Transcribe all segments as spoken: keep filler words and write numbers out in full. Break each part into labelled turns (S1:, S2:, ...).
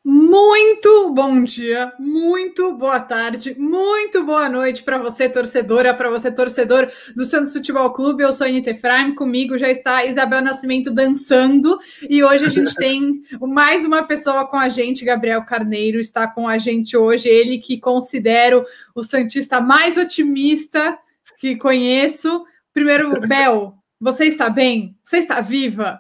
S1: Muito bom dia, muito boa tarde, muito boa noite para você, torcedora, para você, torcedor do Santos Futebol Clube. Eu sou a Anita Efraim, comigo já está Isabel Nascimento dançando, e hoje a gente tem mais uma pessoa com a gente. Gabriel Carneiro está com a gente hoje, ele que considero o santista mais otimista que conheço. Primeiro, Bel, você está bem? Você está viva?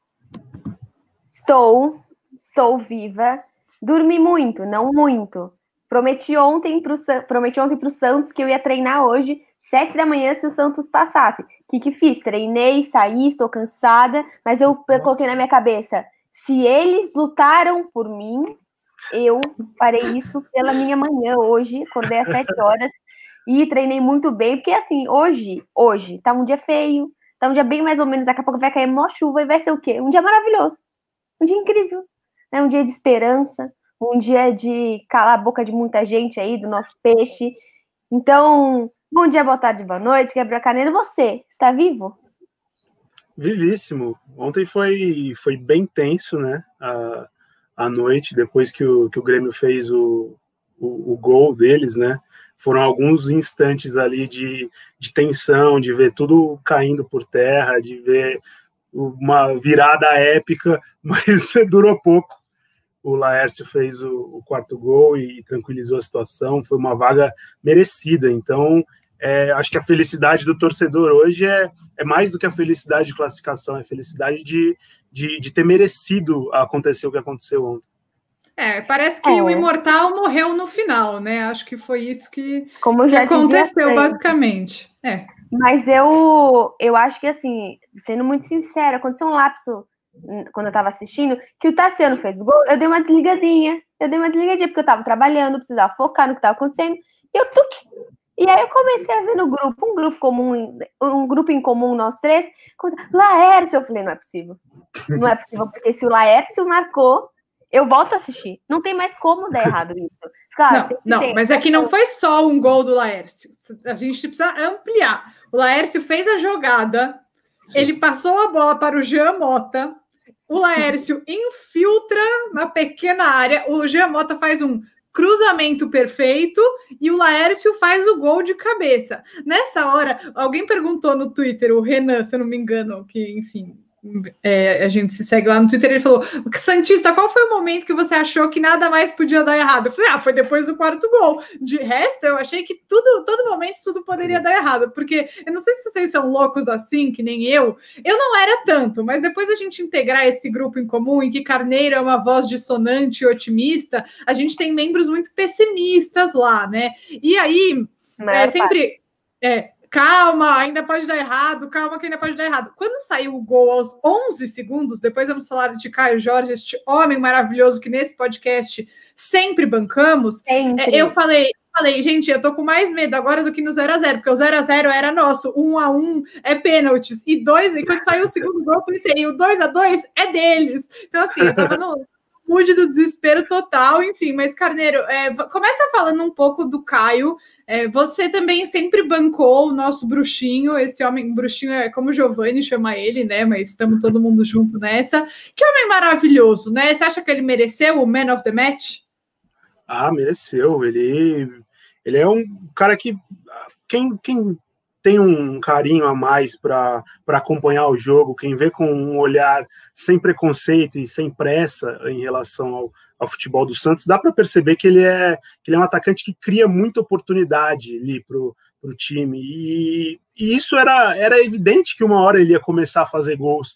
S2: Estou, estou viva. Dormi muito, não muito. Prometi ontem para o prometi ontem para o Santos que eu ia treinar hoje, sete da manhã, se o Santos passasse. O que que fiz? Treinei, saí, estou cansada, mas eu Nossa. coloquei na minha cabeça, se eles lutaram por mim, eu farei isso pela minha manhã hoje. Acordei às sete horas e treinei muito bem, porque assim, hoje, hoje, tá um dia feio, tá um dia bem mais ou menos, daqui a pouco vai cair uma chuva e vai ser o quê? Um dia maravilhoso, um dia incrível. É um dia de esperança, um dia de calar a boca de muita gente aí, do nosso peixe. Então, bom dia, boa tarde, boa noite, Gabriel Carneiro. Você, está vivo?
S3: Vivíssimo. Ontem foi, foi bem tenso, né? A, a noite, depois que o, que o Grêmio fez o, o, o gol deles, né? Foram alguns instantes ali de, de tensão, de ver tudo caindo por terra, de ver uma virada épica, mas durou pouco. O Laércio fez o, o quarto gol e tranquilizou a situação, foi uma vaga merecida. Então, é, acho que a felicidade do torcedor hoje é, é mais do que a felicidade de classificação, é a felicidade de, de, de ter merecido acontecer o que aconteceu ontem.
S1: É, parece que é. o Imortal morreu no final, né? Acho que foi isso que,
S2: Como já
S1: que aconteceu, basicamente. É.
S2: Mas eu, eu acho que, assim, sendo muito sincera, aconteceu um lapso quando eu tava assistindo, que o Tassiano fez o gol, eu dei uma desligadinha. Eu dei uma desligadinha, porque eu tava trabalhando, precisava focar no que tava acontecendo. E eu tuque. E aí eu comecei a ver no grupo, um grupo comum, um grupo em comum, nós três, Laércio. Eu falei, não é possível. Não é possível, porque se o Laércio marcou, eu volto a assistir. Não tem mais como dar errado isso.
S1: Claro, não, não, mas é que não foi só um gol do Laércio. A gente precisa ampliar. O Laércio fez a jogada, Sim. ele passou a bola para o Jean Mota, o Laércio infiltra na pequena área, o Jean Mota faz um cruzamento perfeito e o Laércio faz o gol de cabeça. Nessa hora, alguém perguntou no Twitter, o Renan, se eu não me engano, que, enfim... É, a gente se segue lá no Twitter, ele falou, Santista, qual foi o momento que você achou que nada mais podia dar errado? Eu falei, ah, foi depois do quarto gol. De resto, eu achei que tudo, todo momento tudo poderia dar errado, porque eu não sei se vocês são loucos assim, que nem eu, eu não era tanto, mas depois a gente integrar esse grupo em comum, em que Carneiro é uma voz dissonante e otimista, a gente tem membros muito pessimistas lá, né? E aí, é, sempre... É, calma, ainda pode dar errado, calma que ainda pode dar errado. Quando saiu o gol aos onze segundos, depois vamos falar de Caio Jorge, este homem maravilhoso que nesse podcast sempre bancamos, sempre. eu falei, falei, gente, eu tô com mais medo agora do que no zero a zero, porque o zero a zero era nosso, um a um é pênaltis, e dois, e quando saiu o segundo gol, eu pensei, o dois a dois é deles. Então, assim, eu tava no mood do desespero total, enfim, mas Carneiro, é, começa falando um pouco do Caio. É, você também sempre bancou o nosso bruxinho, esse homem, bruxinho é como o Giovanni chama ele, né? Mas estamos todo mundo junto nessa. Que homem maravilhoso, né? Você acha que ele mereceu o Man of the Match?
S3: Ah, mereceu. Ele, ele é um cara que quem, quem tem um carinho a mais para acompanhar o jogo, quem vê com um olhar sem preconceito e sem pressa em relação ao, ao futebol do Santos, dá para perceber que ele, é, que ele é um atacante que cria muita oportunidade ali para o time, e, e isso era, era evidente que uma hora ele ia começar a fazer gols,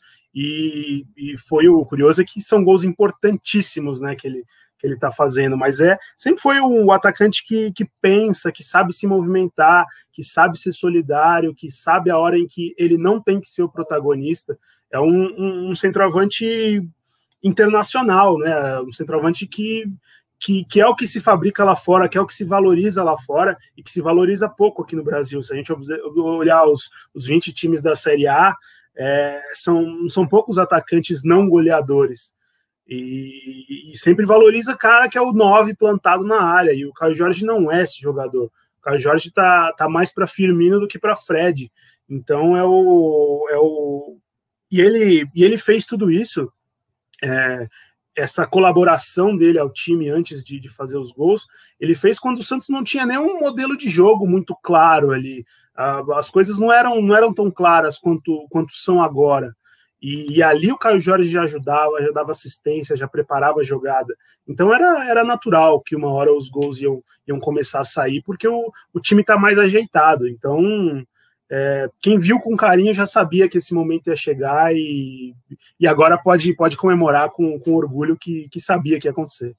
S3: e, e foi o curioso é que são gols importantíssimos, né, que ele que ele está fazendo, mas é sempre foi o atacante que, que pensa, que sabe se movimentar, que sabe ser solidário, que sabe a hora em que ele não tem que ser o protagonista. É um, um, um centroavante internacional, né? Um centroavante que, que, que é o que se fabrica lá fora, que é o que se valoriza lá fora e que se valoriza pouco aqui no Brasil. Se a gente olhar os, os vinte times da Série A, é, são, são poucos atacantes não goleadores. E, e sempre valoriza cara que é o nove plantado na área, e o Caio Jorge não é esse jogador. O Caio Jorge tá, tá mais para Firmino do que para Fred, então é o, é o e ele, e ele fez tudo isso é, essa colaboração dele ao time antes de, de fazer os gols, ele fez quando o Santos não tinha nenhum modelo de jogo muito claro ali. Uh, as coisas não eram, não eram tão claras quanto, quanto são agora. E, e ali o Caio Jorge já ajudava, já dava assistência, já preparava a jogada. Então era, era natural que uma hora os gols iam, iam começar a sair, porque o, o time está mais ajeitado. Então, é, quem viu com carinho já sabia que esse momento ia chegar e, e agora pode, pode comemorar com, com orgulho que, que sabia que ia acontecer.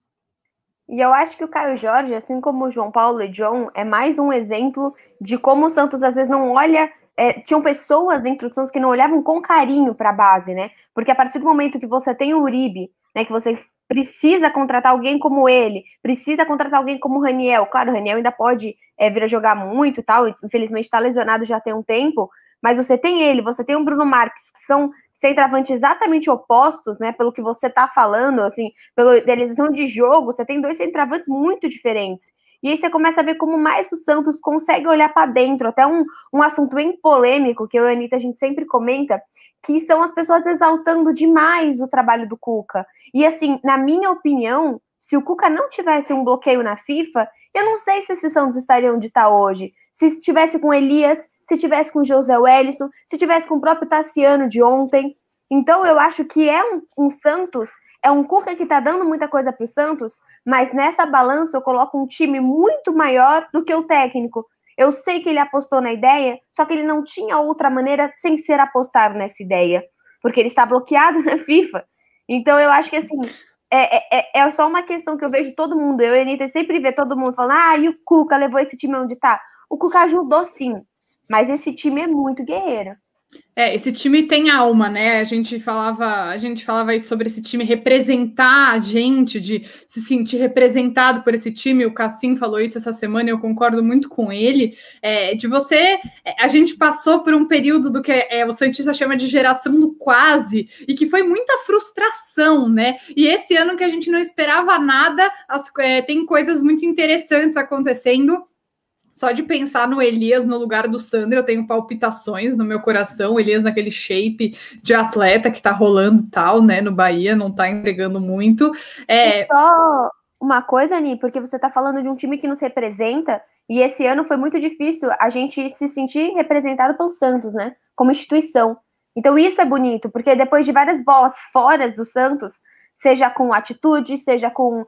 S2: E eu acho que o Caio Jorge, assim como o João Paulo e John, é mais um exemplo de como o Santos às vezes não olha... É, tinham pessoas dentro do Santos que não olhavam com carinho para a base, né? Porque a partir do momento que você tem o Uribe, né, que você precisa contratar alguém como ele, precisa contratar alguém como o Raniel. Claro, o Raniel ainda pode é, vir a jogar muito e tal, infelizmente está lesionado já tem um tempo, mas você tem ele, você tem o Bruno Marques, que são centroavantes exatamente opostos, né, pelo que você está falando, assim, pela idealização de jogo, você tem dois centroavantes muito diferentes. E aí você começa a ver como mais o Santos consegue olhar para dentro, até um, um assunto bem polêmico, que eu e a Anitta, a gente sempre comenta, que são as pessoas exaltando demais o trabalho do Cuca. E assim, na minha opinião, se o Cuca não tivesse um bloqueio na FIFA, eu não sei se esse Santos estaria onde está hoje. Se estivesse com Elias, se estivesse com José Wellison, se estivesse com o próprio Tassiano de ontem. Então eu acho que é um, um Santos... É um Cuca que tá dando muita coisa pro Santos, mas nessa balança eu coloco um time muito maior do que o técnico. Eu sei que ele apostou na ideia, só que ele não tinha outra maneira sem ser apostar nessa ideia, porque ele está bloqueado na FIFA. Então eu acho que assim, é, é, é só uma questão que eu vejo todo mundo, eu e a Anitta sempre vê todo mundo falando, ah, e o Cuca levou esse time onde tá? O Cuca ajudou sim, mas esse time é muito guerreiro.
S1: É, esse time tem alma, né? A gente falava, a gente falava aí sobre esse time representar a gente, de se sentir representado por esse time. O Cassim falou isso essa semana e eu concordo muito com ele. É, de você, a gente passou por um período do que é, o Santista chama de geração do quase, e que foi muita frustração, né? E esse ano que a gente não esperava nada, as, é, tem coisas muito interessantes acontecendo. Só de pensar no Elias no lugar do Sandro, eu tenho palpitações no meu coração. O Elias naquele shape de atleta que tá rolando tal, né? No Bahia, não tá entregando muito. É...
S2: Só uma coisa, Ani, porque você tá falando de um time que nos representa, e esse ano foi muito difícil a gente se sentir representado pelo Santos, né? Como instituição. Então isso é bonito, porque depois de várias bolas fora do Santos, seja com atitude, seja com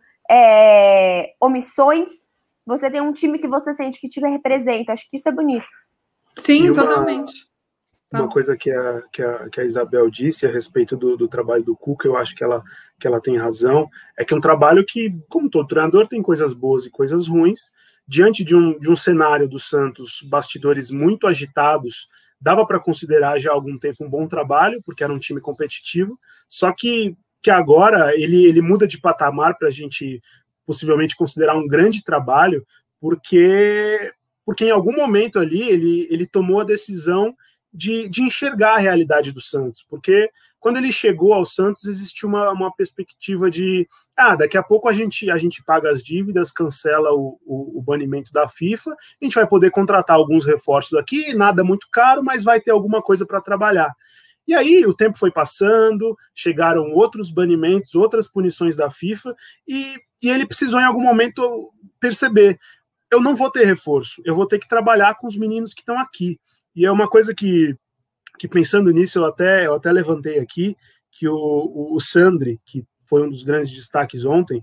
S2: é, omissões, você tem um time que você sente que te representa. Acho que isso é bonito.
S1: Sim,
S3: uma,
S1: totalmente.
S3: Uma tá. coisa que a, que, a, que a Isabel disse a respeito do, do trabalho do Cuca, eu acho que ela, que ela tem razão, é que é um trabalho que, como todo treinador, tem coisas boas e coisas ruins. Diante de um, de um cenário do Santos, bastidores muito agitados, dava para considerar já há algum tempo um bom trabalho, porque era um time competitivo, só que, que agora ele, ele muda de patamar para a gente possivelmente considerar um grande trabalho, porque, porque em algum momento ali ele, ele tomou a decisão de, de enxergar a realidade do Santos, porque quando ele chegou ao Santos existiu uma, uma perspectiva de, ah, daqui a pouco a gente, a gente paga as dívidas, cancela o, o, o banimento da FIFA, a gente vai poder contratar alguns reforços aqui, nada muito caro, mas vai ter alguma coisa para trabalhar. E aí o tempo foi passando, chegaram outros banimentos, outras punições da FIFA, e, e ele precisou em algum momento perceber, eu não vou ter reforço, eu vou ter que trabalhar com os meninos que estão aqui. E é uma coisa que, que pensando nisso, eu até, eu até levantei aqui, que o, o, o Sandri, que foi um dos grandes destaques ontem,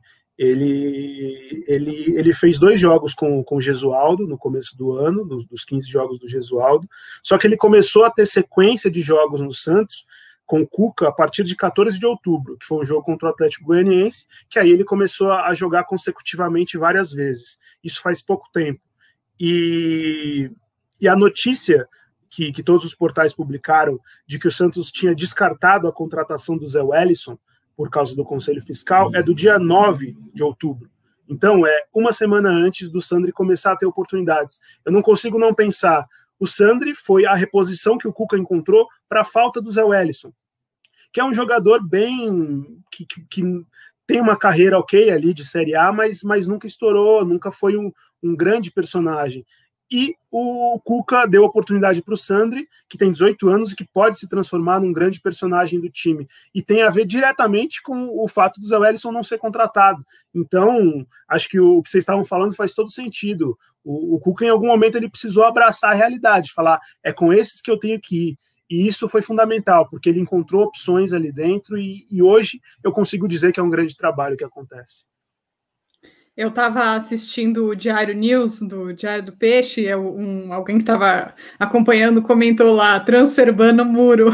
S3: ele, ele, ele fez dois jogos com, com o Gesualdo no começo do ano, dos, dos quinze jogos do Gesualdo, só que ele começou a ter sequência de jogos no Santos com o Cuca a partir de quatorze de outubro, que foi um jogo contra o Atlético Goianiense, que aí ele começou a jogar consecutivamente várias vezes. Isso faz pouco tempo. E, e a notícia que, que todos os portais publicaram de que o Santos tinha descartado a contratação do Zé Wellison por causa do Conselho Fiscal, é do dia nove de outubro. Então, é uma semana antes do Sandri começar a ter oportunidades. Eu não consigo não pensar. O Sandri foi a reposição que o Cuca encontrou para a falta do Zé Wellison, que é um jogador bem... que, que, que tem uma carreira ok ali de Série A, mas, mas nunca estourou, nunca foi um, um grande personagem. e o Cuca deu oportunidade para o Sandri, que tem dezoito anos e que pode se transformar num grande personagem do time. E tem a ver diretamente com o fato do Zé Wellison não ser contratado. Então, acho que o que vocês estavam falando faz todo sentido. O, o Cuca, em algum momento, ele precisou abraçar a realidade, falar, é com esses que eu tenho que ir. E isso foi fundamental, porque ele encontrou opções ali dentro e, e hoje eu consigo dizer que é um grande trabalho que acontece.
S1: Eu estava assistindo o Diário News, do Diário do Peixe, eu, um, alguém que estava acompanhando comentou lá, transferbando muro.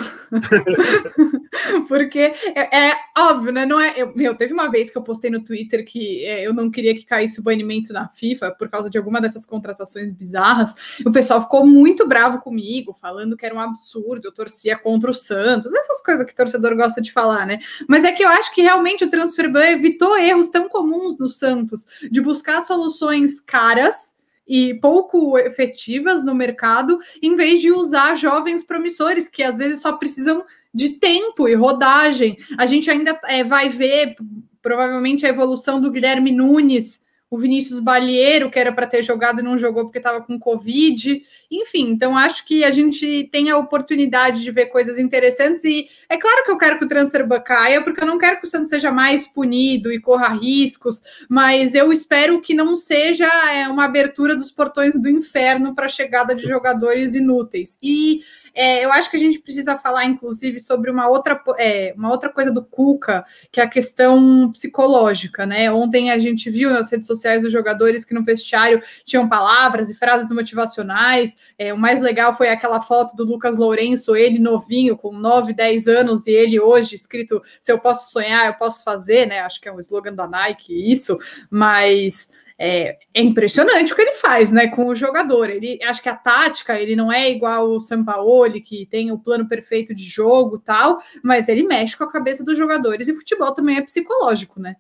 S1: Porque é, é óbvio, né? Não é, eu, meu, teve uma vez que eu postei no Twitter que é, eu não queria que caísse o banimento na FIFA por causa de alguma dessas contratações bizarras. O pessoal ficou muito bravo comigo, falando que era um absurdo, eu torcia contra o Santos, essas coisas que o torcedor gosta de falar, né? Mas é que eu acho que realmente o transferban evitou erros tão comuns do Santos, de buscar soluções caras e pouco efetivas no mercado, em vez de usar jovens promissores, que às vezes só precisam de tempo e rodagem. A gente ainda é, vai ver, provavelmente, a evolução do Guilherme Nunes, o Vinícius Balieiro, que era para ter jogado e não jogou porque estava com Covid. Enfim, então acho que a gente tem a oportunidade de ver coisas interessantes e é claro que eu quero que o transferban caia, porque eu não quero que o Santos seja mais punido e corra riscos, mas eu espero que não seja é, uma abertura dos portões do inferno para a chegada de jogadores inúteis. E É, eu acho que a gente precisa falar, inclusive, sobre uma outra, é, uma outra coisa do Cuca, que é a questão psicológica, né? Ontem a gente viu nas redes sociais os jogadores que no vestiário tinham palavras e frases motivacionais. É, o mais legal foi aquela foto do Lucas Lourenço, ele novinho, com nove, dez anos, e ele hoje escrito, se eu posso sonhar, eu posso fazer, né? Acho que é um slogan da Nike, isso, mas... É, é impressionante o que ele faz, né, com o jogador. Ele, acho que a tática, ele não é igual o Sampaoli, que tem o plano perfeito de jogo e tal, mas ele mexe com a cabeça dos jogadores e futebol também é psicológico, né?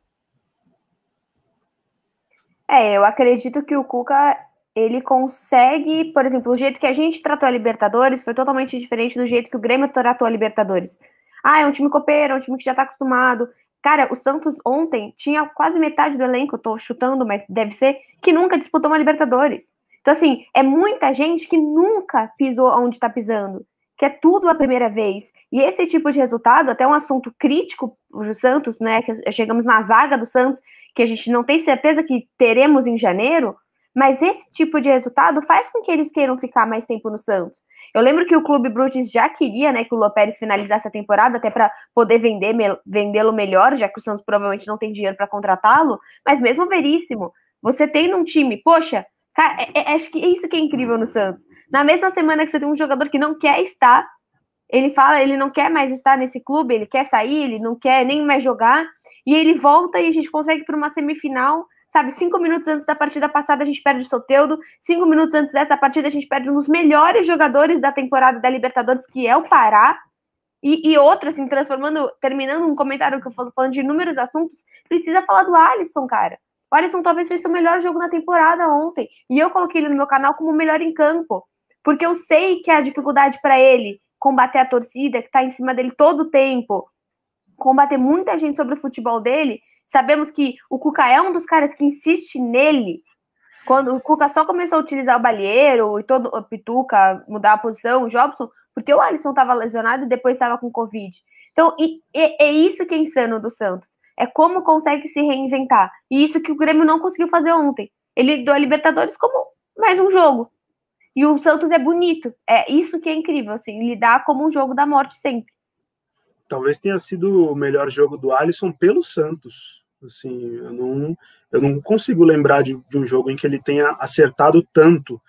S2: É, eu acredito que o Cuca, ele consegue, por exemplo, o jeito que a gente tratou a Libertadores foi totalmente diferente do jeito que o Grêmio tratou a Libertadores. Ah, é um time copeiro, é um time que já tá acostumado. Cara, o Santos ontem tinha quase metade do elenco, eu tô chutando, mas deve ser, que nunca disputou uma Libertadores. Então, assim, é muita gente que nunca pisou onde tá pisando, que é tudo a primeira vez. E esse tipo de resultado, até um assunto crítico do Santos, né, que chegamos na zaga do Santos, que a gente não tem certeza que teremos em janeiro, mas esse tipo de resultado faz com que eles queiram ficar mais tempo no Santos. Eu lembro que o Clube Brutis já queria, né, que o Lopérez finalizasse a temporada, até para poder vender, vendê-lo melhor, já que o Santos provavelmente não tem dinheiro para contratá-lo, mas mesmo Veríssimo, você tem num time, poxa, cara, é, é, acho que é isso que é incrível no Santos. Na mesma semana que você tem um jogador que não quer estar, ele fala, ele não quer mais estar nesse clube, ele quer sair, ele não quer nem mais jogar, e ele volta e a gente consegue para uma semifinal. Sabe, cinco minutos antes da partida passada a gente perde o Soteldo, cinco minutos antes dessa partida a gente perde um dos melhores jogadores da temporada da Libertadores, que é o Pará, e, e outro, assim, transformando, terminando um comentário que eu falo, falando de inúmeros assuntos, precisa falar do Alisson, cara. O Alisson talvez fez o melhor jogo na temporada ontem, e eu coloquei ele no meu canal como o melhor em campo, porque eu sei que é a dificuldade para ele combater a torcida, que tá em cima dele todo o tempo, combater muita gente sobre o futebol dele. Sabemos que o Cuca é um dos caras que insiste nele. Quando o Cuca só começou a utilizar o Balieiro e todo o Pituca, mudar a posição, o Jobson, porque o Alisson estava lesionado e depois estava com Covid. Então, e, e, é isso que é insano do Santos. É como consegue se reinventar. E isso que o Grêmio não conseguiu fazer ontem. Ele deu a Libertadores como mais um jogo. E o Santos é bonito. É isso que é incrível, assim, lidar como um jogo da morte sempre.
S3: Talvez tenha sido o melhor jogo do Alisson pelo Santos. Assim, eu não, eu não consigo lembrar de, de um jogo em que ele tenha acertado tanto.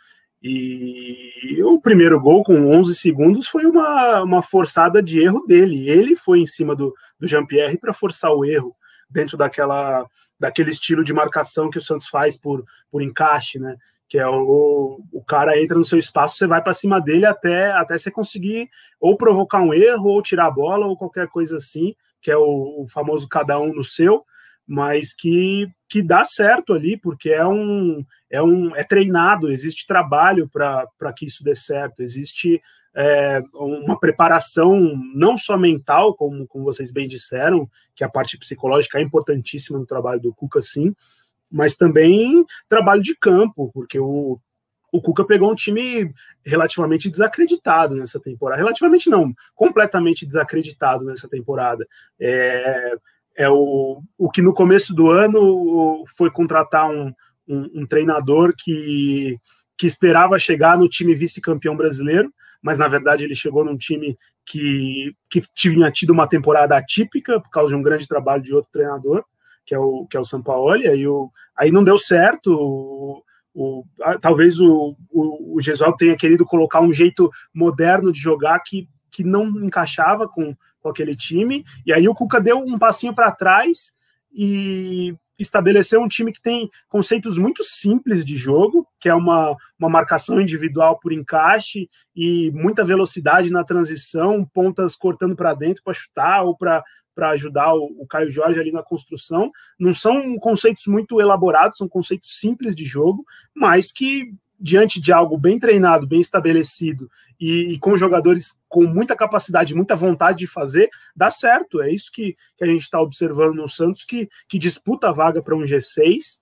S3: E o primeiro gol, com onze segundos, foi uma, uma forçada de erro dele. Ele foi em cima do, do Jean-Pierre para forçar o erro, dentro daquela, daquele estilo de marcação que o Santos faz por, por encaixe, né? Que é o, o cara entra no seu espaço, você vai para cima dele até, até você conseguir ou provocar um erro, ou tirar a bola, ou qualquer coisa assim, que é o, o famoso cada um no seu, mas que, que dá certo ali, porque é um é, um, é treinado, existe trabalho para que isso dê certo, existe é, uma preparação não só mental, como, como vocês bem disseram, que a parte psicológica é importantíssima no trabalho do Cuca, sim, mas também trabalho de campo, porque o, o Cuca pegou um time relativamente desacreditado nessa temporada. Relativamente não, completamente desacreditado nessa temporada. É, é o, o que no começo do ano foi contratar um, um, um treinador que, que esperava chegar no time vice-campeão brasileiro, mas na verdade ele chegou num time que, que tinha tido uma temporada atípica por causa de um grande trabalho de outro treinador, que é o, que é o Sampaoli, aí, o, aí não deu certo. O, o, talvez o, o, o Gesualdo tenha querido colocar um jeito moderno de jogar que, que não encaixava com, com aquele time, e aí o Cuca deu um passinho para trás e estabeleceu um time que tem conceitos muito simples de jogo, que é uma, uma marcação individual por encaixe e muita velocidade na transição, pontas cortando para dentro para chutar ou para para ajudar o, o Caio Jorge ali na construção. Não são conceitos muito elaborados, são conceitos simples de jogo, mas que, diante de algo bem treinado, bem estabelecido e, e com jogadores com muita capacidade, muita vontade de fazer, dá certo. É isso que, que a gente está observando no Santos, que, que disputa a vaga para um G seis,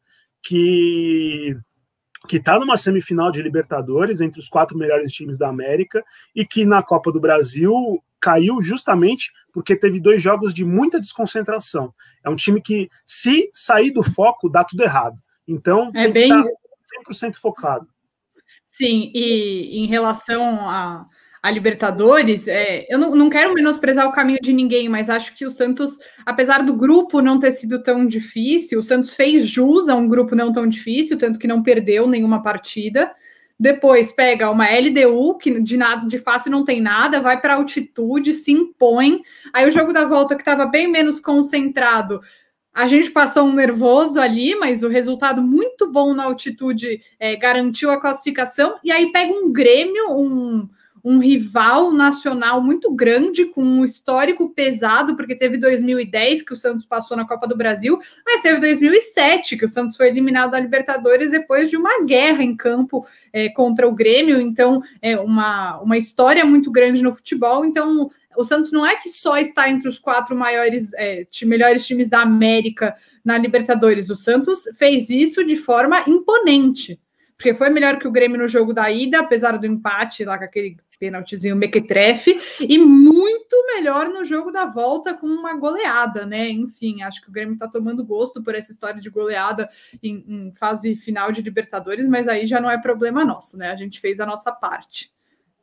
S3: que que está numa semifinal de Libertadores, entre os quatro melhores times da América, e que na Copa do Brasil caiu justamente porque teve dois jogos de muita desconcentração. É um time que, se sair do foco, dá tudo errado. Então,
S1: é
S3: tem
S1: bem...
S3: que estar cem por cento focado.
S1: Sim, e em relação a, a Libertadores, é, eu não, não quero menosprezar o caminho de ninguém, mas acho que o Santos, apesar do grupo não ter sido tão difícil, o Santos fez jus a um grupo não tão difícil, tanto que não perdeu nenhuma partida. Depois pega uma L D U, que de, nada, de fácil não tem nada, vai para altitude, se impõe. Aí o jogo da volta, que estava bem menos concentrado, a gente passou um nervoso ali, mas o resultado muito bom na altitude é, garantiu a classificação. E aí pega um Grêmio, um, um rival nacional muito grande, com um histórico pesado, porque teve dois mil e dez que o Santos passou na Copa do Brasil, mas teve dois mil e sete que o Santos foi eliminado da Libertadores depois de uma guerra em campo é, contra o Grêmio. Então, é uma, uma história muito grande no futebol. Então, o Santos não é que só está entre os quatro maiores, é, melhores times da América na Libertadores. O Santos fez isso de forma imponente, porque foi melhor que o Grêmio no jogo da ida, apesar do empate lá com aquele pênaltizinho mequetrefe, e muito melhor no jogo da volta com uma goleada, né? Enfim, acho que o Grêmio está tomando gosto por essa história de goleada em, em fase final de Libertadores, mas aí já não é problema nosso, né? A gente fez a nossa parte.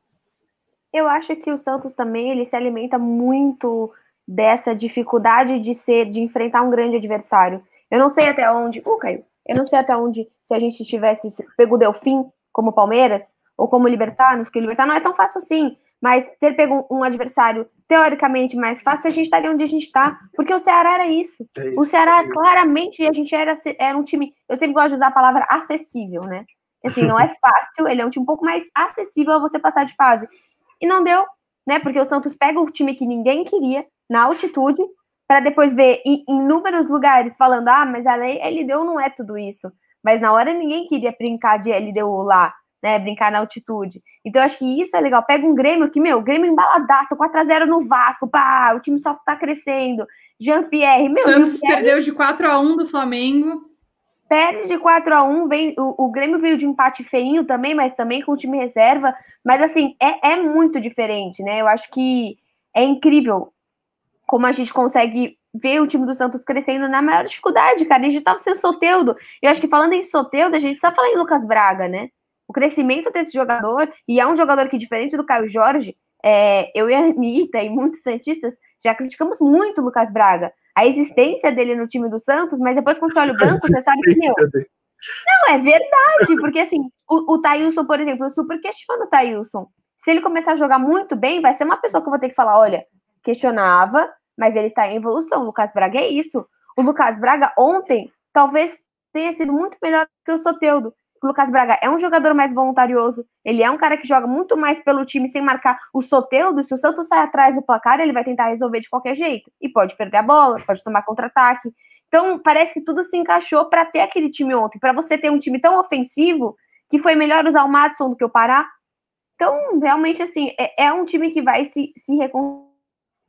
S2: Eu acho que o Santos também, ele se alimenta muito dessa dificuldade de ser, de enfrentar um grande adversário. Eu não sei até onde, uh, Caio, eu não sei até onde, se a gente tivesse pego o Delfim como Palmeiras, ou como o Libertad, porque o Libertad não é tão fácil assim, mas ter pego um adversário teoricamente mais fácil, a gente estaria onde a gente está, porque o Ceará era isso. É isso. O Ceará, claramente, a gente era, era um time, eu sempre gosto de usar a palavra acessível, né? Assim, não é fácil, ele é um time um pouco mais acessível a você passar de fase. E não deu, né? Porque o Santos pega o time que ninguém queria, na altitude, para depois ver em inúmeros lugares falando, ah, mas a L D U não é tudo isso. Mas na hora ninguém queria brincar de L D U lá, né? Brincar na altitude. Então eu acho que isso é legal. Pega um Grêmio que, meu, Grêmio embaladaço, quatro a zero no Vasco, pá, o time só tá crescendo. Jean-Pierre, meu,
S1: Santos
S2: Jean-Pierre...
S1: perdeu de quatro a um do Flamengo.
S2: Perde de quatro a um, vem, o, o Grêmio veio de empate feinho também, mas também com o time reserva. Mas, assim, é, é muito diferente, né? Eu acho que é incrível como a gente consegue ver o time do Santos crescendo na maior dificuldade, cara. A gente tava sem o Soteldo. Eu acho que, falando em Soteldo, a gente precisa falar em Lucas Braga, né? O crescimento desse jogador, e é um jogador que, diferente do Caio Jorge, é, eu e a Anitta e muitos santistas já criticamos muito o Lucas Braga. A existência dele no time do Santos, mas depois quando você olha o banco, você sabe que, meu... Não, é verdade, porque assim, o, o Thailson, por exemplo, eu super questiono o Thailson. Se ele começar a jogar muito bem, vai ser uma pessoa que eu vou ter que falar, olha, questionava, mas ele está em evolução. O Lucas Braga é isso. O Lucas Braga ontem, talvez tenha sido muito melhor que o Soteldo. O Lucas Braga é um jogador mais voluntarioso, ele é um cara que joga muito mais pelo time sem marcar o Soteldo. Se o Santos sai atrás do placar, ele vai tentar resolver de qualquer jeito. E pode perder a bola, pode tomar contra-ataque. Então, parece que tudo se encaixou para ter aquele time ontem. Para você ter um time tão ofensivo, que foi melhor usar o Madison do que o Pará. Então, realmente, assim, é, é um time que vai se, se reconstruir.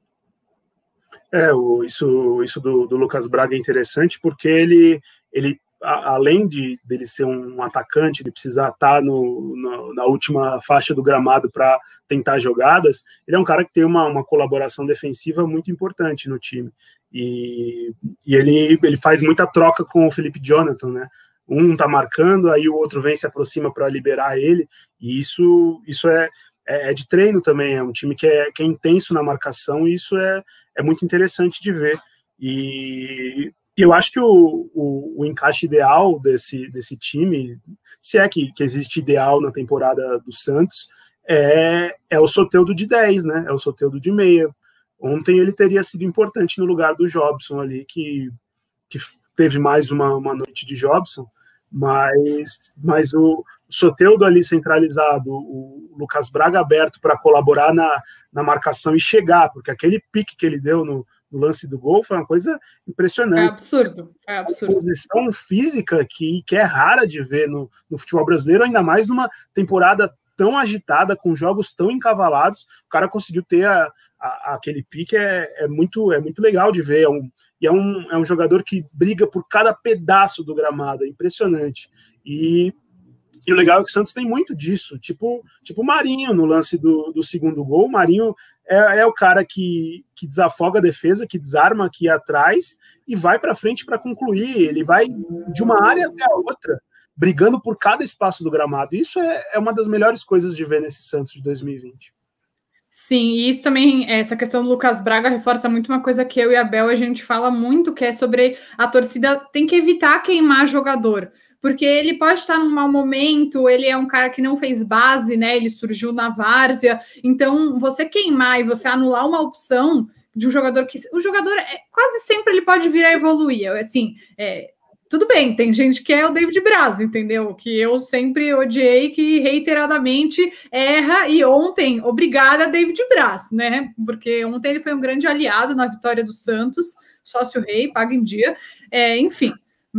S3: É, o, isso, isso do, do Lucas Braga é interessante, porque ele... ele a, além de dele ser um atacante, de precisar estar no, no, na última faixa do gramado para tentar jogadas, ele é um cara que tem uma, uma colaboração defensiva muito importante no time. E, e ele, ele faz muita troca com o Felipe Jonathan, né? Um tá marcando, aí o outro vem, se aproxima para liberar ele, e isso, isso é, é, é de treino também, é um time que é, que é intenso na marcação, e isso é, é muito interessante de ver. E eu acho que o, o, o encaixe ideal desse, desse time, se é que, que existe ideal na temporada do Santos, é, é o Soteldo de dez, né? É o Soteldo de meia. Ontem ele teria sido importante no lugar do Jobson ali, que, que teve mais uma, uma noite de Jobson, mas, mas o Soteldo ali centralizado, o Lucas Braga aberto para colaborar na, na marcação e chegar, porque aquele pique que ele deu no, no lance do gol foi uma coisa impressionante.
S1: É absurdo, é absurdo.
S3: Uma posição física que, que é rara de ver no, no futebol brasileiro, ainda mais numa temporada tão agitada, com jogos tão encavalados, o cara conseguiu ter a, a, aquele pique, é, é, muito, é muito legal de ver, é um, e é um, é um jogador que briga por cada pedaço do gramado, é impressionante. E, e o legal é que o Santos tem muito disso, tipo, tipo o Marinho no lance do, do segundo gol. O Marinho é, é o cara que, que desafoga a defesa, que desarma aqui atrás e vai para frente para concluir. Ele vai de uma área até a outra, brigando por cada espaço do gramado. Isso é, é uma das melhores coisas de ver nesse Santos de dois mil e vinte.
S1: Sim, e isso também, essa questão do Lucas Braga reforça muito uma coisa que eu e a Bel a gente fala muito, que é sobre a torcida tem que evitar queimar jogador, porque ele pode estar num mau momento, ele é um cara que não fez base, né, ele surgiu na várzea, então você queimar e você anular uma opção de um jogador que, o jogador é, quase sempre ele pode vir a evoluir, assim, é, tudo bem, tem gente que é o David Braz, entendeu? Que eu sempre odiei, que reiteradamente erra, e ontem, obrigada, David Braz, né? Porque ontem ele foi um grande aliado na vitória do Santos, sócio rei, paga em dia, é, enfim.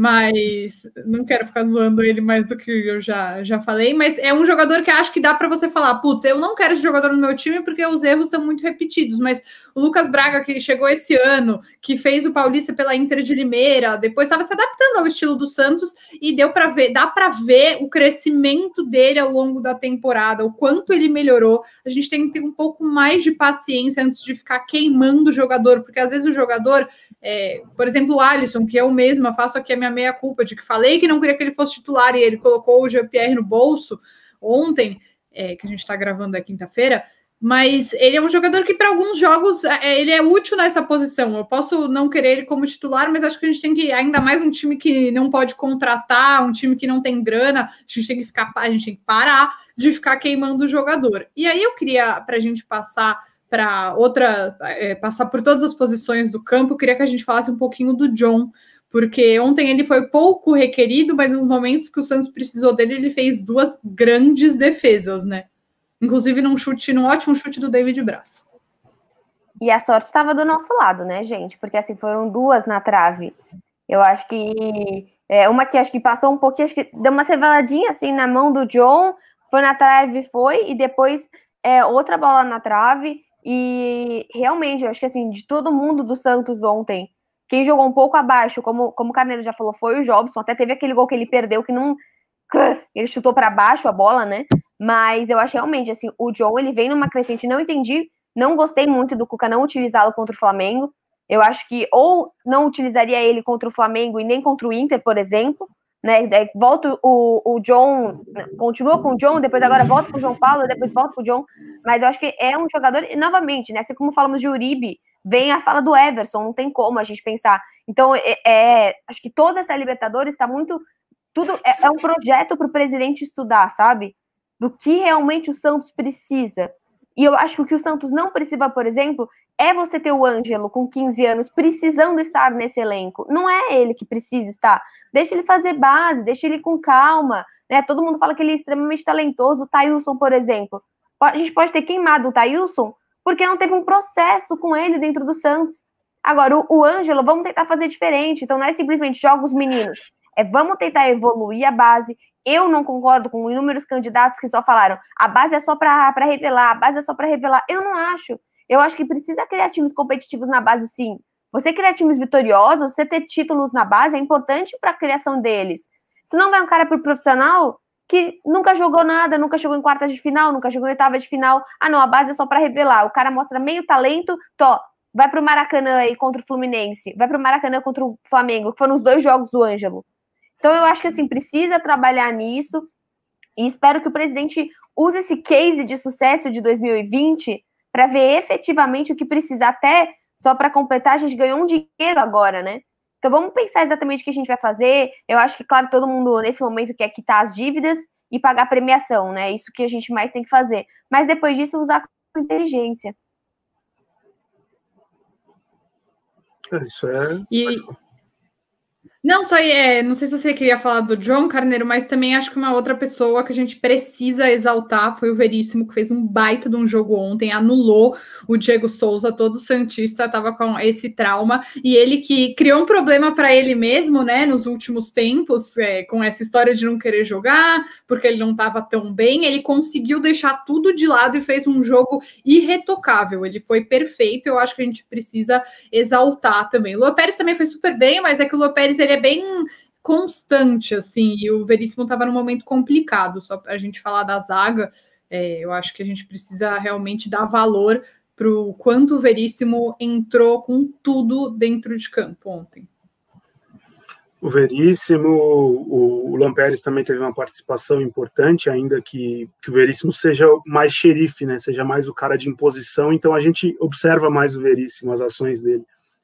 S1: Mas não quero ficar zoando ele mais do que eu já, já falei, mas é um jogador que acho que dá para você falar, putz, eu não quero esse jogador no meu time porque os erros são muito repetidos, mas o Lucas Braga, que chegou esse ano, que fez o Paulista pela Inter de Limeira, depois estava se adaptando ao estilo do Santos e deu para ver, dá para ver o crescimento dele ao longo da temporada, o quanto ele melhorou. A gente tem que ter um pouco mais de paciência antes de ficar queimando o jogador, porque às vezes o jogador, é, por exemplo, o Alisson, que eu mesma faço aqui a minha meia-culpa de que falei que não queria que ele fosse titular e ele colocou o Jean-Pierre no bolso ontem, é, que a gente está gravando é quinta-feira, mas ele é um jogador que para alguns jogos é, ele é útil nessa posição. Eu posso não querer ele como titular, mas acho que a gente tem que, ainda mais um time que não pode contratar, um time que não tem grana, a gente tem que ficar, a gente tem que parar de ficar queimando o jogador. E aí eu queria, para a gente passar para outra, é, passar por todas as posições do campo, eu queria que a gente falasse um pouquinho do John, porque ontem ele foi pouco requerido, mas nos momentos que o Santos precisou dele, ele fez duas grandes defesas, né? Inclusive num chute, num ótimo chute do David Braz.
S2: E a sorte estava do nosso lado, né, gente? Porque assim, foram duas na trave. Eu acho que é, uma que acho que passou um pouquinho, acho que deu uma reveladinha assim na mão do John, foi na trave, foi, e depois é, outra bola na trave. E realmente, eu acho que assim, de todo mundo do Santos ontem, quem jogou um pouco abaixo, como, como o Carneiro já falou, foi o Jobson. Até teve aquele gol que ele perdeu, que não... Ele chutou para baixo a bola, né? Mas eu acho realmente, assim, o John, ele vem numa crescente. Não entendi, não gostei muito do Cuca não utilizá-lo contra o Flamengo. Eu acho que ou não utilizaria ele contra o Flamengo e nem contra o Inter, por exemplo, né? Volta o, o John, continua com o John, depois agora volta com o João Paulo, depois volta com o John. Mas eu acho que é um jogador, e novamente, né? Assim como falamos de Uribe, vem a fala do Everson, não tem como a gente pensar. Então, é, é, acho que toda essa Libertadores está muito... Tudo é, é um projeto para o presidente estudar, sabe? Do que realmente o Santos precisa. E eu acho que o que o Santos não precisa, por exemplo, é você ter o Ângelo com quinze anos precisando estar nesse elenco. Não é ele que precisa estar. Deixa ele fazer base, deixa ele com calma. Né? Todo mundo fala que ele é extremamente talentoso. O Thailson, por exemplo. A gente pode ter queimado o Thailson porque não teve um processo com ele dentro do Santos. Agora, o, o Ângelo, vamos tentar fazer diferente. Então, não é simplesmente joga os meninos. É vamos tentar evoluir a base. Eu não concordo com inúmeros candidatos que só falaram a base é só para revelar, a base é só para revelar. Eu não acho. Eu acho que precisa criar times competitivos na base, sim. Você criar times vitoriosos, você ter títulos na base é importante para a criação deles. Se não vai um cara pro profissional que nunca jogou nada, nunca chegou em quartas de final, nunca jogou em oitava de final. Ah, não, a base é só para revelar. O cara mostra meio talento, tó, vai pro Maracanã aí contra o Fluminense, vai pro Maracanã contra o Flamengo, que foram os dois jogos do Ângelo. Então eu acho que assim, precisa trabalhar nisso e espero que o presidente use esse case de sucesso de dois mil e vinte para ver efetivamente o que precisa. Até, só para completar, a gente ganhou um dinheiro agora, né? Então vamos pensar exatamente o que a gente vai fazer. Eu acho que, claro, todo mundo nesse momento quer quitar as dívidas e pagar a premiação, né? Isso que a gente mais tem que fazer. Mas depois disso, usar com inteligência.
S3: Isso é...
S1: E... Não, só é, não sei se você queria falar do John Carneiro, mas também acho que uma outra pessoa que a gente precisa exaltar foi o Veríssimo, que fez um baita de um jogo ontem, anulou o Diego Souza, todo santista, estava com esse trauma, e ele que criou um problema para ele mesmo, né, nos últimos tempos, é, com essa história de não querer jogar, porque ele não estava tão bem, ele conseguiu deixar tudo de lado e fez um jogo irretocável, ele foi perfeito, eu acho que a gente precisa exaltar também. O Lô Pérez também foi super bem, mas é que o Lô Pérez, ele é bem constante, assim, e o Veríssimo estava num momento complicado, só para a gente falar da zaga, é, eu acho que a gente precisa realmente dar valor para o quanto o Veríssimo entrou com tudo dentro de campo ontem.
S3: O Veríssimo, o, o Lampérez também teve uma participação importante, ainda que, que o Veríssimo seja mais xerife, né, seja mais o cara de imposição, então a gente observa mais o Veríssimo, as ações dele.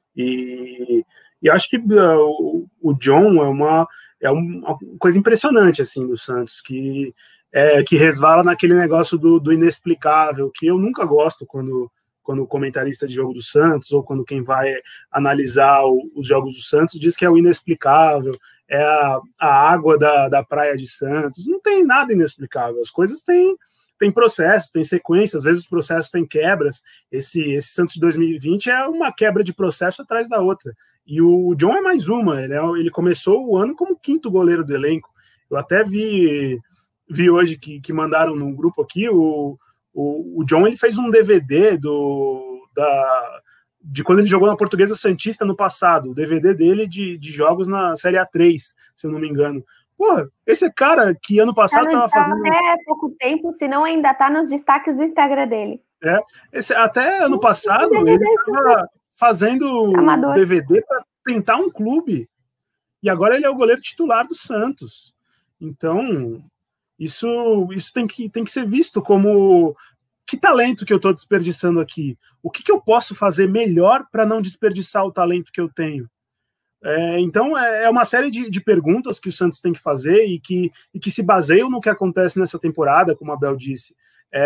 S3: E... E acho que uh, o John é uma, é uma coisa impressionante, assim, do Santos, que, é, que resvala naquele negócio do, do inexplicável, que eu nunca gosto quando, quando o comentarista de jogo do Santos, ou quando quem vai analisar o, os jogos do Santos, diz que é o inexplicável, é a, a água da, da praia de Santos. Não tem nada inexplicável, as coisas têm... Tem processos, tem sequência, às vezes os processos têm quebras. Esse, esse Santos de dois mil e vinte é uma quebra de processo atrás da outra. E o John é mais uma. Ele, é, ele começou o ano como quinto goleiro do elenco. Eu até vi, vi hoje que, que mandaram num grupo aqui, o, o, o John ele fez um D V D do, da, de quando ele jogou na Portuguesa Santista no passado. O D V D dele de, de jogos na Série A três, se eu não me engano. Porra, esse cara que ano passado estava
S2: tá
S3: fazendo...
S2: Até pouco tempo, se não ainda tá nos destaques do Instagram dele.
S3: É, esse, até ano passado ele estava fazendo
S2: Amador.
S3: D V D para tentar um clube. E agora ele é o goleiro titular do Santos. Então, isso, isso tem, que, tem que ser visto como... Que talento que eu estou desperdiçando aqui? O que, que eu posso fazer melhor para não desperdiçar o talento que eu tenho? É, então, é, é uma série de, de perguntas que o Santos tem que fazer e que, e que se baseiam no que acontece nessa temporada, como a Bel disse.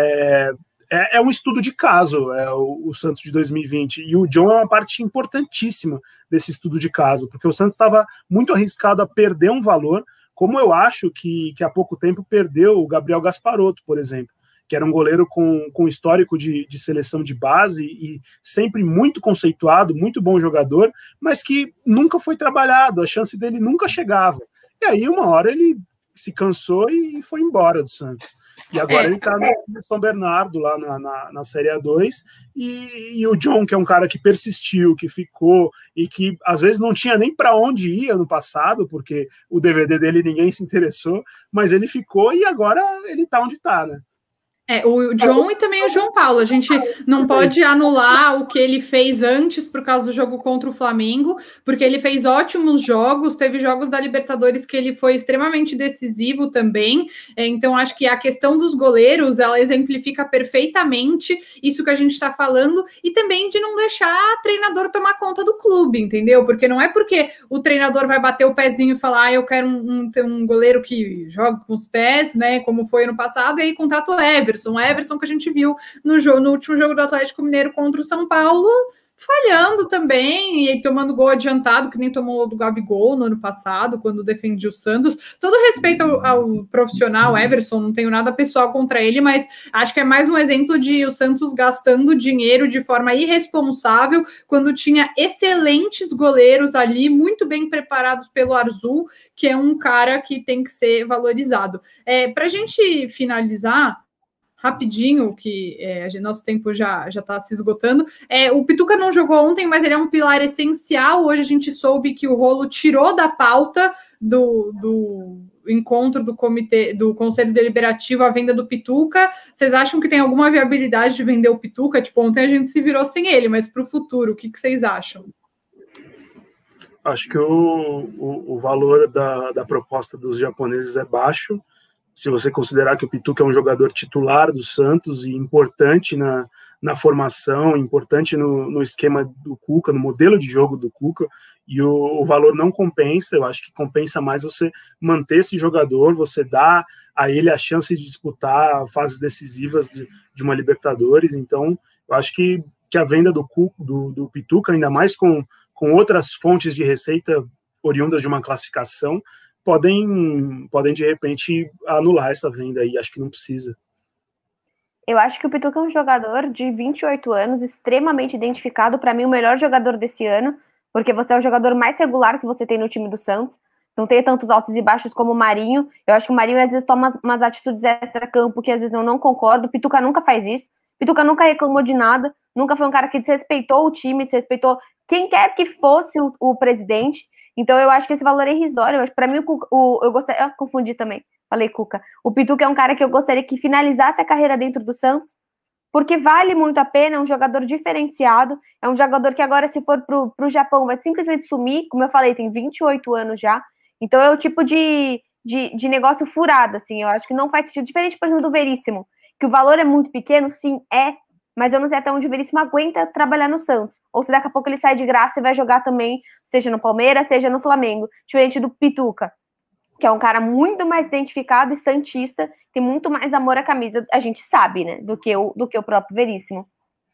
S3: É, é, é um estudo de caso, é o, o Santos de dois mil e vinte, e o John é uma parte importantíssima desse estudo de caso, porque o Santos estava muito arriscado a perder um valor, como eu acho que, que há pouco tempo perdeu o Gabriel Gasparotto, por exemplo, que era um goleiro com, com histórico de, de seleção de base e sempre muito conceituado, muito bom jogador, mas que nunca foi trabalhado, a chance dele nunca chegava. E aí, uma hora, ele se cansou e foi embora do Santos. E agora é. ele está no São Bernardo, lá na, na, na Série A dois, e, e o John, que é um cara que persistiu, que ficou, e que às vezes não tinha nem para onde ir ano passado, porque o D V D dele ninguém se interessou, mas ele ficou e agora ele está onde está, né?
S1: É, o John e também o João Paulo. A gente não pode anular o que ele fez antes por causa do jogo contra o Flamengo, porque ele fez ótimos jogos, teve jogos da Libertadores que ele foi extremamente decisivo também. É, então, acho que a questão dos goleiros, ela exemplifica perfeitamente isso que a gente está falando, e também de não deixar o treinador tomar conta do clube, entendeu? Porque não é porque o treinador vai bater o pezinho e falar, ah, eu quero um, um, um goleiro que joga com os pés, né, como foi ano passado, e aí contrata o Everson. O Everson que a gente viu no, jogo, no último jogo do Atlético Mineiro contra o São Paulo, falhando também, e tomando gol adiantado, que nem tomou do Gabigol no ano passado, quando defendia o Santos. Todo respeito ao, ao profissional Everson, não tenho nada pessoal contra ele, mas acho que é mais um exemplo de o Santos gastando dinheiro de forma irresponsável, quando tinha excelentes goleiros ali, muito bem preparados pelo Arzul, que é um cara que tem que ser valorizado. É, para a gente finalizar, rapidinho, que é, a gente, nosso tempo já já está se esgotando. É, o Pituca não jogou ontem, mas ele é um pilar essencial. Hoje a gente soube que o Rolo tirou da pauta do, do encontro do comitê, do Conselho Deliberativo, a venda do Pituca. Vocês acham que tem alguma viabilidade de vender o Pituca? Tipo, ontem a gente se virou sem ele, mas para o futuro, o que, que vocês acham?
S3: Acho que o, o, o valor da, da proposta dos japoneses é baixo. Se você considerar que o Pituca é um jogador titular do Santos e importante na, na formação, importante no, no esquema do Cuca, no modelo de jogo do Cuca, e o, o valor não compensa. Eu acho que compensa mais você manter esse jogador, você dar a ele a chance de disputar fases decisivas de, de uma Libertadores. Então, eu acho que, que a venda do, Cuca, do, do Pituca, ainda mais com, com outras fontes de receita oriundas de uma classificação, podem, podem de repente anular essa venda aí, acho que não precisa.
S2: Eu acho que o Pituca é um jogador de vinte e oito anos, extremamente identificado, para mim o melhor jogador desse ano, porque você é o jogador mais regular que você tem no time do Santos, não tem tantos altos e baixos como o Marinho. Eu acho que o Marinho às vezes toma umas atitudes extra-campo que às vezes eu não concordo, o Pituca nunca faz isso, o Pituca nunca reclamou de nada, nunca foi um cara que desrespeitou o time, desrespeitou quem quer que fosse o, o presidente. Então, eu acho que esse valor é irrisório. Para mim, o, o, eu gostaria... Eu confundi também. Falei Cuca. O Pituca é um cara que eu gostaria que finalizasse a carreira dentro do Santos, porque vale muito a pena, é um jogador diferenciado, é um jogador que agora, se for pro, pro Japão, vai simplesmente sumir. Como eu falei, tem vinte e oito anos já. Então, é o tipo de, de, de negócio furado, assim. Eu acho que não faz sentido. Diferente, por exemplo, do Veríssimo, que o valor é muito pequeno, sim, é, mas eu não sei até onde o Veríssimo aguenta trabalhar no Santos. Ou se daqui a pouco ele sai de graça e vai jogar também, seja no Palmeiras, seja no Flamengo. Diferente do Pituca, que é um cara muito mais identificado e santista, tem muito mais amor à camisa, a gente sabe, né, do que o, do que o próprio Veríssimo.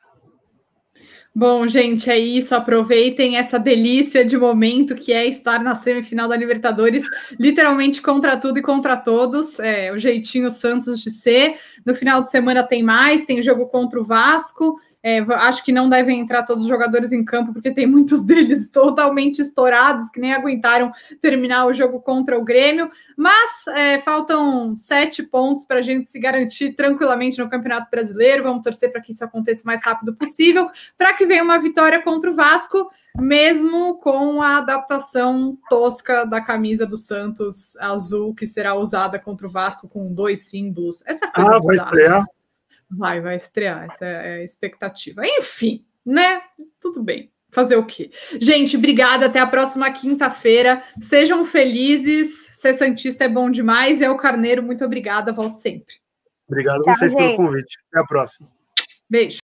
S1: Bom, gente, é isso. Aproveitem essa delícia de momento que é estar na semifinal da Libertadores, literalmente contra tudo e contra todos. É o jeitinho Santos de ser. No final de semana tem mais, tem jogo contra o Vasco. É, acho que não devem entrar todos os jogadores em campo, porque tem muitos deles totalmente estourados, que nem aguentaram terminar o jogo contra o Grêmio. Mas é, faltam sete pontos para a gente se garantir tranquilamente no Campeonato Brasileiro. Vamos torcer para que isso aconteça o mais rápido possível, para que venha uma vitória contra o Vasco, mesmo com a adaptação tosca da camisa do Santos azul, que será usada contra o Vasco com dois símbolos. Essa coisa
S3: ah, vai estrear.
S1: Vai, vai estrear, essa é a expectativa. Enfim, né? Tudo bem. Fazer o quê? Gente, obrigada. Até a próxima quinta-feira. Sejam felizes. Ser santista é bom demais. É o Carneiro, muito obrigada. Volto sempre.
S3: Obrigado a vocês pelo convite. Até a próxima.
S1: Beijo.